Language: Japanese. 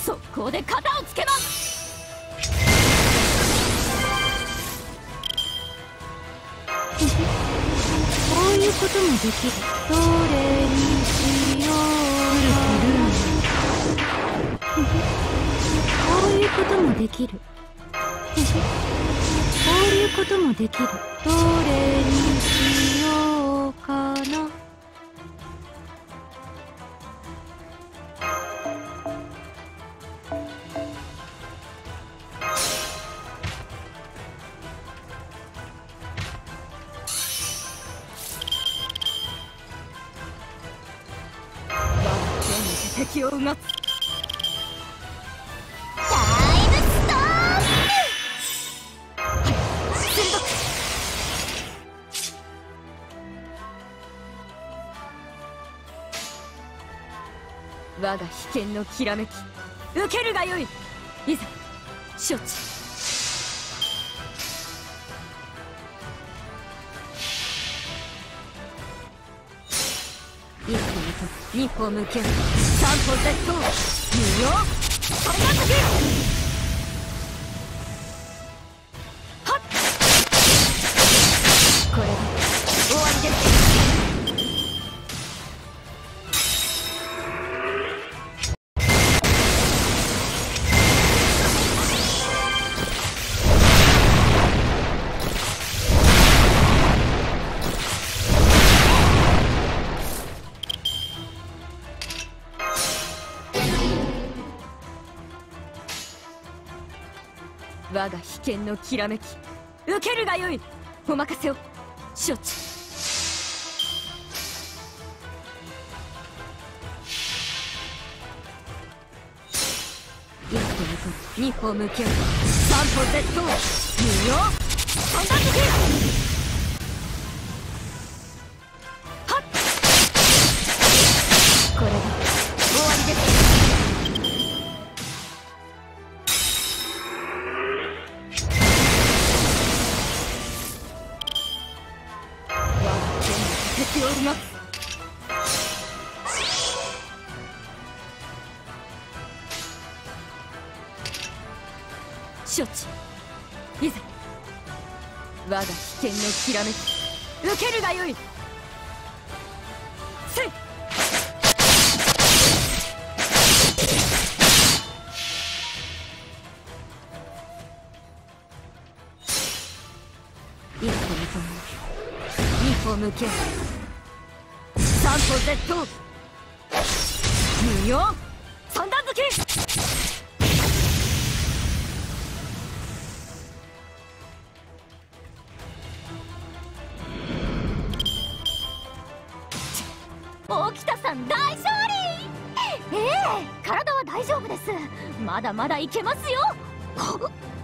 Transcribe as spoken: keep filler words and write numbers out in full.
速攻で肩をつけます。 こういうこともできる。どれにしようか。こういうこともできる。こういうこともできる。どれにしようかな。 敵をうがつ。 タイムストーン。 鋭く。我が秘剣のきらめき受けるがよい。いざ処置。一歩二歩二歩向け三歩絶倒無用そんな時はっこれで終わりです。我が秘剣のきらめき受けるがよい。お任せを処置。一歩二歩二歩向け三歩絶倒無用そんな時はっこれで終わりです。敵をうがつ。処置。いざ我が秘剣のきらめき受けるがよい。せい一歩二歩二歩向け三歩絶倒無用三段突き。 大北さん大勝利。ええ、体は大丈夫です。まだまだいけますよ。